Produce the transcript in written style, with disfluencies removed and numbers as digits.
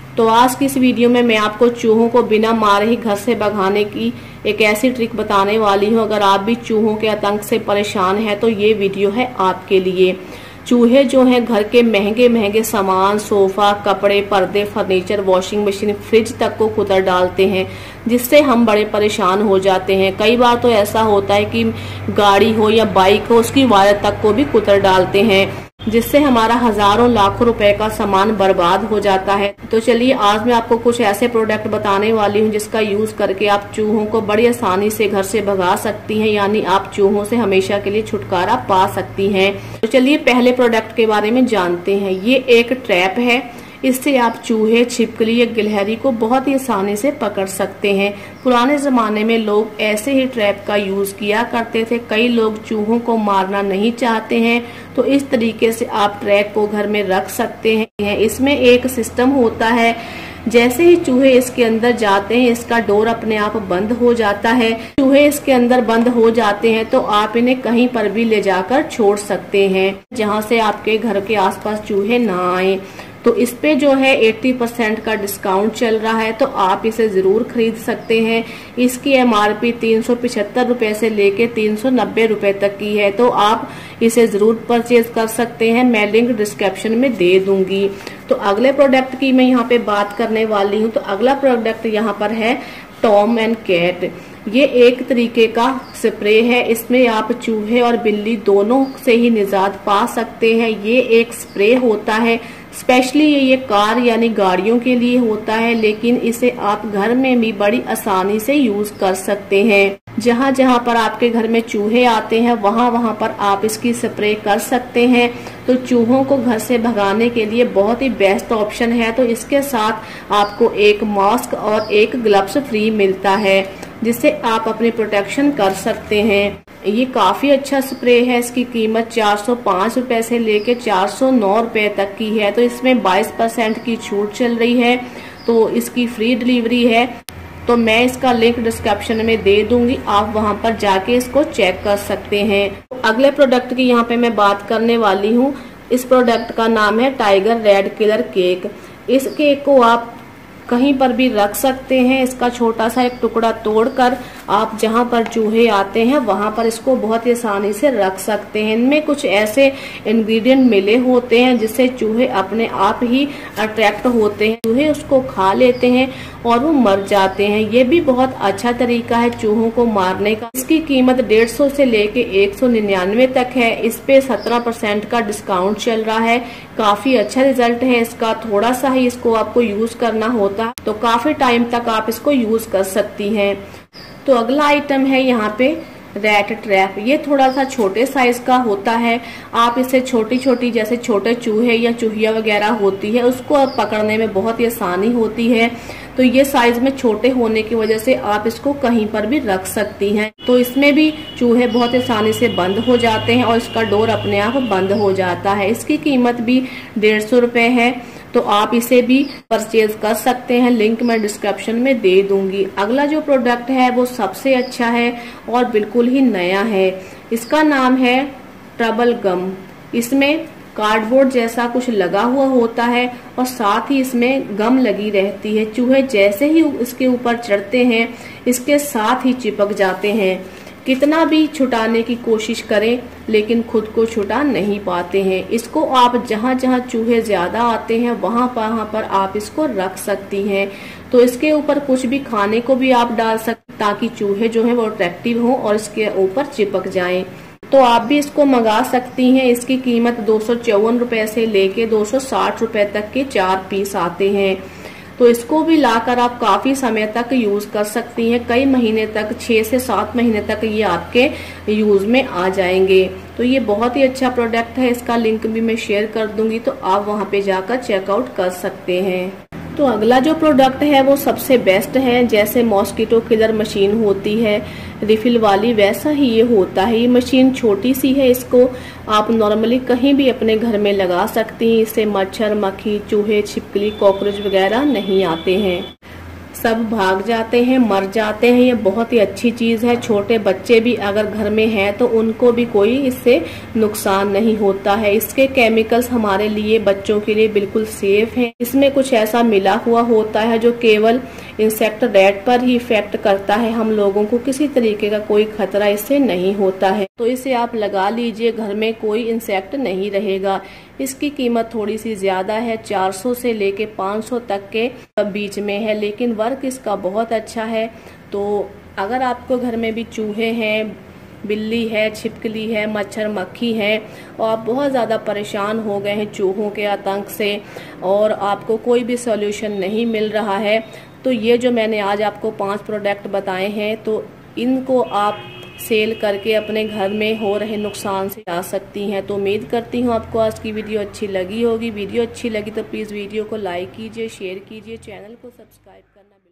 तो आज की इस वीडियो में मैं आपको चूहों को बिना मारे ही घर से भगाने की एक ऐसी ट्रिक बताने वाली हूं। अगर आप भी चूहों के आतंक से परेशान हैं तो ये वीडियो है आपके लिए। चूहे जो हैं घर के महंगे महंगे सामान, सोफा, कपड़े, पर्दे, फर्नीचर, वॉशिंग मशीन, फ्रिज तक को कुतर डालते हैं, जिससे हम बड़े परेशान हो जाते हैं। कई बार तो ऐसा होता है कि गाड़ी हो या बाइक हो, उसकी वायर तक को भी कुतर डालते हैं, जिससे हमारा हजारों लाखों रुपए का सामान बर्बाद हो जाता है। तो चलिए आज मैं आपको कुछ ऐसे प्रोडक्ट बताने वाली हूँ जिसका यूज करके आप चूहों को बड़ी आसानी से घर से भगा सकती हैं, यानी आप चूहों से हमेशा के लिए छुटकारा पा सकती हैं। तो चलिए पहले प्रोडक्ट के बारे में जानते हैं। ये एक ट्रैप है। इससे आप चूहे, छिपकली या गिलहरी को बहुत ही आसानी से पकड़ सकते हैं। पुराने जमाने में लोग ऐसे ही ट्रैप का यूज किया करते थे। कई लोग चूहों को मारना नहीं चाहते हैं, तो इस तरीके से आप ट्रैप को घर में रख सकते हैं। इसमें एक सिस्टम होता है, जैसे ही चूहे इसके अंदर जाते हैं इसका डोर अपने आप बंद हो जाता है। चूहे इसके अंदर बंद हो जाते हैं तो आप इन्हें कहीं पर भी ले जाकर छोड़ सकते हैं, जहां से आपके घर के आसपास चूहे ना आए। तो इस पे जो है 80% का डिस्काउंट चल रहा है, तो आप इसे जरूर खरीद सकते हैं। इसकी MRP 375 रुपए से लेके 390 रुपए तक की है, तो आप इसे जरूर परचेज कर सकते हैं। मैं लिंक डिस्क्रिप्शन में दे दूंगी। तो अगले प्रोडक्ट की मैं यहाँ पे बात करने वाली हूँ। तो अगला प्रोडक्ट यहाँ पर है टॉम एंड कैट। ये एक तरीके का स्प्रे है। इसमें आप चूहे और बिल्ली दोनों से ही निजात पा सकते हैं। ये एक स्प्रे होता है, स्पेशली ये कार यानी गाड़ियों के लिए होता है, लेकिन इसे आप घर में भी बड़ी आसानी से यूज कर सकते हैं। जहां जहां पर आपके घर में चूहे आते हैं वहां वहां पर आप इसकी स्प्रे कर सकते हैं। तो चूहों को घर से भगाने के लिए बहुत ही बेस्ट ऑप्शन है। तो इसके साथ आपको एक मास्क और एक ग्लव्स फ्री मिलता है, जिससे आप अपनी प्रोटेक्शन कर सकते हैं। ये काफी अच्छा स्प्रे है। इसकी कीमत 405 रुपए से लेके 409 रुपए तक की है। तो इसमें 22% की छूट चल रही है, तो इसकी फ्री डिलीवरी है। तो मैं इसका लिंक डिस्क्रिप्शन में दे दूंगी, आप वहां पर जाके इसको चेक कर सकते हैं। अगले प्रोडक्ट की यहाँ पे मैं बात करने वाली हूँ। इस प्रोडक्ट का नाम है टाइगर रेड किलर केक। इस केक को आप कहीं पर भी रख सकते हैं। इसका छोटा सा एक टुकड़ा तोड़कर आप जहां पर चूहे आते हैं वहां पर इसको बहुत ही आसानी से रख सकते हैं। इनमें कुछ ऐसे इंग्रेडिएंट मिले होते हैं जिससे चूहे अपने आप ही अट्रैक्ट होते हैं, चूहे उसको खा लेते हैं और वो मर जाते हैं। ये भी बहुत अच्छा तरीका है चूहों को मारने का। इसकी कीमत 150 से लेके 199 तक है। इस पे 17% का डिस्काउंट चल रहा है। काफी अच्छा रिजल्ट है इसका। थोड़ा सा ही इसको आपको यूज करना होता है, तो काफी टाइम तक आप इसको यूज कर सकती हैं। तो अगला आइटम है यहाँ पे रैट ट्रैप। ये थोड़ा सा छोटे साइज का होता है। आप इसे छोटी छोटी जैसे छोटे चूहे या चूहिया वगैरह होती है उसको पकड़ने में बहुत ही आसानी होती है। तो ये साइज में छोटे होने की वजह से आप इसको कहीं पर भी रख सकती हैं। तो इसमें भी चूहे बहुत आसानी से बंद हो जाते हैं और इसका डोर अपने आप बंद हो जाता है। इसकी कीमत भी 150 रुपए है, तो आप इसे भी परचेज कर सकते हैं। लिंक मैं डिस्क्रिप्शन में दे दूंगी। अगला जो प्रोडक्ट है वो सबसे अच्छा है और बिल्कुल ही नया है। इसका नाम है ट्रबल गम। इसमें कार्डबोर्ड जैसा कुछ लगा हुआ होता है और साथ ही इसमें गम लगी रहती है। चूहे जैसे ही इसके ऊपर चढ़ते हैं इसके साथ ही चिपक जाते हैं। कितना भी छुटाने की कोशिश करें लेकिन खुद को छुटा नहीं पाते हैं। इसको आप जहां जहां चूहे ज्यादा आते हैं वहां पर आप इसको रख सकती हैं। तो इसके ऊपर कुछ भी खाने को भी आप डाल सकते ताकि चूहे जो हैं वो अट्रैक्टिव हो और इसके ऊपर चिपक जाएं। तो आप भी इसको मंगा सकती हैं। इसकी कीमत 254 रुपए से लेके 260 रुपए तक के 4 पीस आते हैं। तो इसको भी लाकर आप काफी समय तक यूज कर सकती हैं। कई महीने तक, 6 से 7 महीने तक ये आपके यूज में आ जाएंगे। तो ये बहुत ही अच्छा प्रोडक्ट है। इसका लिंक भी मैं शेयर कर दूंगी, तो आप वहां पे जाकर चेकआउट कर सकते हैं। तो अगला जो प्रोडक्ट है वो सबसे बेस्ट है। जैसे मॉस्किटो किलर मशीन होती है रिफिल वाली, वैसा ही ये होता है। ये मशीन छोटी सी है, इसको आप नॉर्मली कहीं भी अपने घर में लगा सकती हैं। इससे मच्छर, मक्खी, चूहे, छिपकली, कॉकरोच वगैरह नहीं आते हैं। सब भाग जाते हैं, मर जाते हैं। ये बहुत ही अच्छी चीज है। छोटे बच्चे भी अगर घर में हैं तो उनको भी कोई इससे नुकसान नहीं होता है। इसके केमिकल्स हमारे लिए, बच्चों के लिए बिल्कुल सेफ हैं। इसमें कुछ ऐसा मिला हुआ होता है जो केवल इंसेक्ट रैट पर ही इफेक्ट करता है। हम लोगों को किसी तरीके का कोई खतरा इससे नहीं होता है, तो इसे आप लगा लीजिए, घर में कोई इंसेक्ट नहीं रहेगा। इसकी कीमत थोड़ी सी ज्यादा है, 400 से लेके 500 तक के बीच में है, लेकिन वर्क इसका बहुत अच्छा है। तो अगर आपको घर में भी चूहे हैं, बिल्ली है, छिपकली है, मच्छर मक्खी है और आप बहुत ज़्यादा परेशान हो गए हैं चूहों के आतंक से और आपको कोई भी सॉल्यूशन नहीं मिल रहा है, तो ये जो मैंने आज आपको 5 प्रोडक्ट बताए हैं, तो इनको आप सेल करके अपने घर में हो रहे नुकसान से बचा सकती हैं। तो उम्मीद करती हूँ आपको आज की वीडियो अच्छी लगी होगी। वीडियो अच्छी लगी तो प्लीज़ वीडियो को लाइक कीजिए, शेयर कीजिए, चैनल को सब्सक्राइब करना